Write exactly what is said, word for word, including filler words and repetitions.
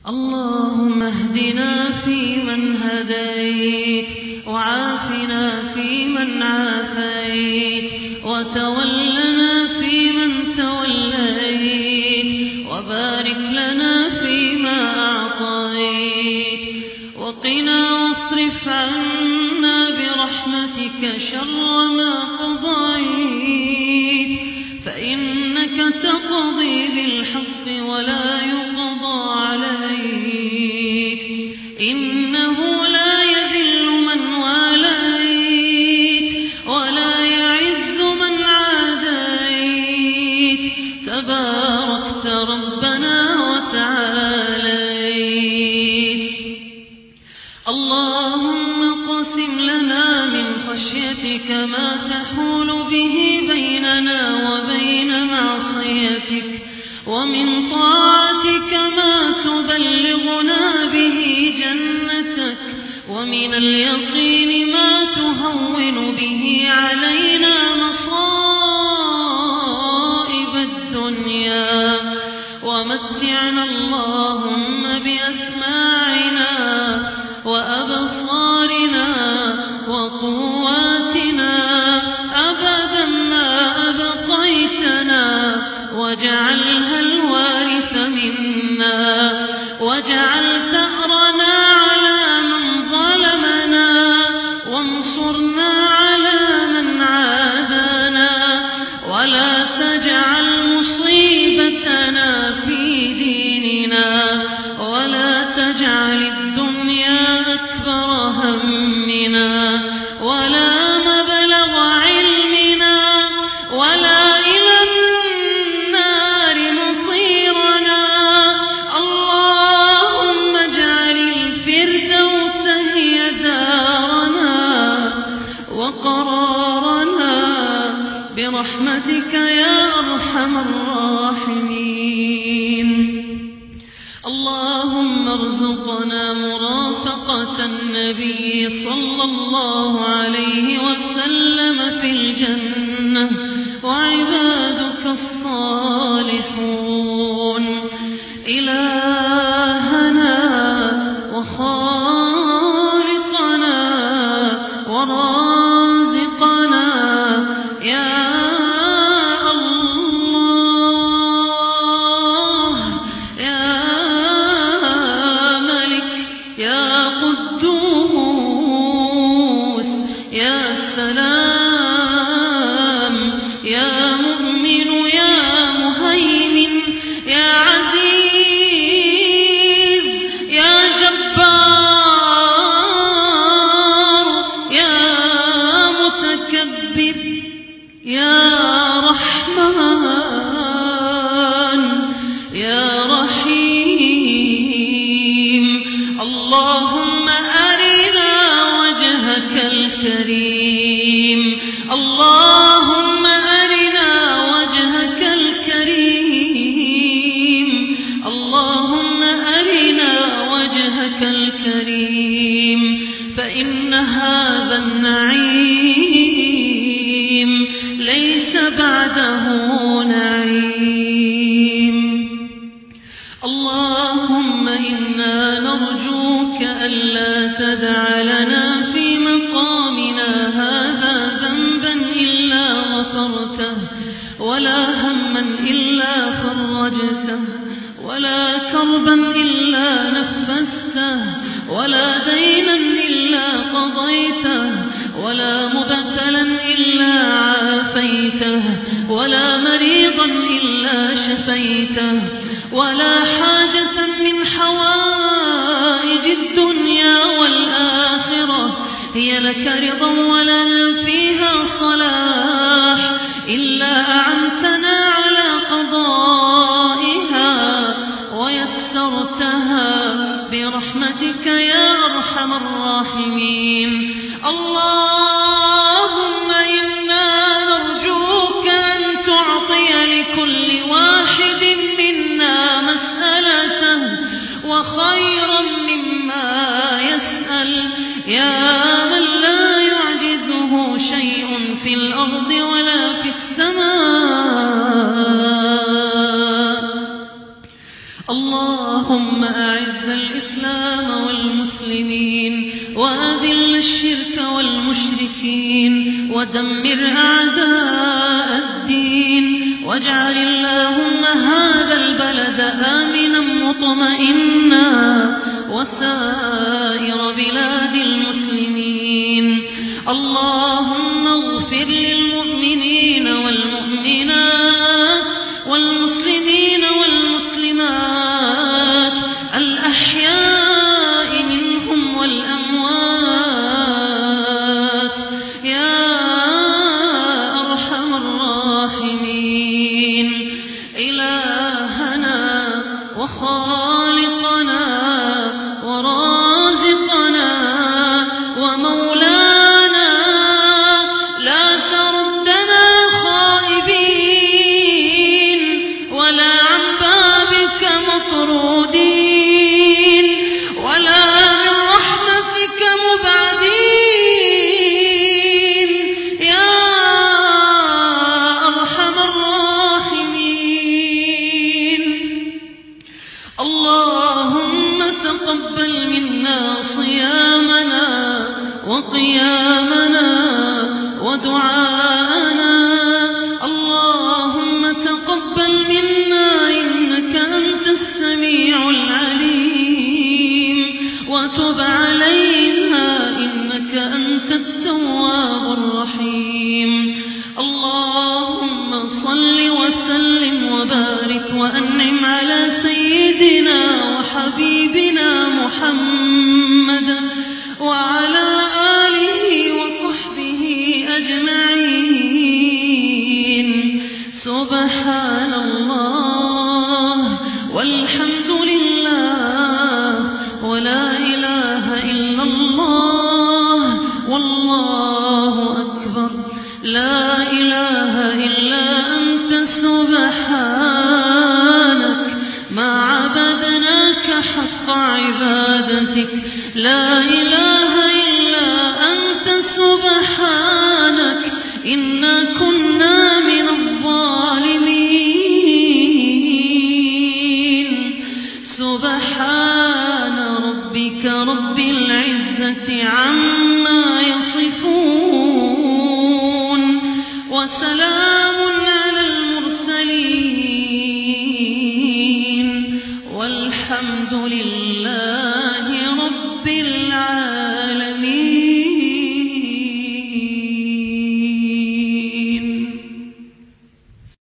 اللهم اهدنا فيمن هديت، وعافنا فيمن عافيت، وتولنا فيمن توليت، وبارك لنا فيما أعطيت، وقنا واصرف عنا برحمتك شر ما قضيت، فإنك تقضي بالحق ولا يقضى عليك، إنه لا يذل من واليت ولا يعز من عاديت، تباركت ربنا وتعاليت. اللهم اقسم لنا من خشيتك ما تحول به بيننا وبين معصيتك، ومن طاعتك ما تبلغنا به جنتك، ومن اليقين ما تهون به علينا مصائب الدنيا، ومتعنا اللهم بأسماعنا وأبصارنا وقواتنا أبدا ما أبقيتنا، واجعلها الوارث منا، واجعل ثأرنا على من ظلمنا، وانصرنا على من عادانا، ولا تجعل مصيبتنا في ديننا، ولا تجعل الدنيا أكبر همنا ولا مبلغ علمنا ولا إلى النار مصيرنا. اللهم اجعل الفردوس هي دارنا وقرارنا برحمتك يا أرحم الراحمين. اللهم ارزقنا مرافقة النبي صلى الله عليه وسلم في الجنة وعبادك الصالحون. إلهنا وخالقنا ورازقنا يا سلام يا مؤمن يا مهيمن يا عزيز يا جبار يا متكبر يا رحمن يا رحيم. اللهم أرنا وجهك الكريم، اللهم أرنا وجهك الكريم، اللهم أرنا وجهك الكريم، فإن هذا النعيم ليس بعده نعيم. اللهم إنا نرجوك ألا تدع لنا في مقامنا هذا ذنبا إلا غفرته، ولا هما إلا فرجته، ولا كربا إلا نفسته، ولا دينا إلا قضيته، ولا مبتلا إلا عافيته، ولا مريضا إلا شفيته، ولا حاجة من حوائج الدنيا والآخرة هي لك رضا ولنا فيها صلاح إلا أعنتنا على قضائها ويسرتها برحمتك يا أرحم الراحمين. اللهم إنا نرجوك أن تعطي لكل واحد منا مسألته وخيرا مما يسأل، يا من لا يعجزه شيء في الأرض ولا في السماء. الله اللهم أعز الإسلام والمسلمين وأذل الشرك والمشركين ودمر أعداء الدين واجعل اللهم هذا البلد آمنا مطمئنا وسائر بلاد المسلمين. اللهم اغفر للمؤمنين والمؤمنات والمسلمين والمسلمات الأحياء منهم والأموات يا أرحم الراحمين. إلهنا وخالقنا ورازقنا ومولانا لا تردنا خائبين ولا عن بابك مطرودين ولا من رحمتك مبعدين يا أرحم الراحمين. اللهم تقبل منا صيامنا وقيامنا ودعاءنا. اللهم تقبل منا إنك أنت السميع العليم وتب علينا إنك أنت التواب الرحيم. اللهم صل وسلم وبارك وأنعم على سيدنا وحبيبنا محمد وعلى آله وصحبه أجمعين. سبحان الله والحمد لله ولا إله إلا الله والله أكبر. لا إله إلا أنت سبحانك ما عبدناك حق عبادتك. لا إله إلا أنت سبحانك إنا كنا من الظالمين. سبحان ربك رب العزة عما يصفون وسلام على المرسلين والحمد لله.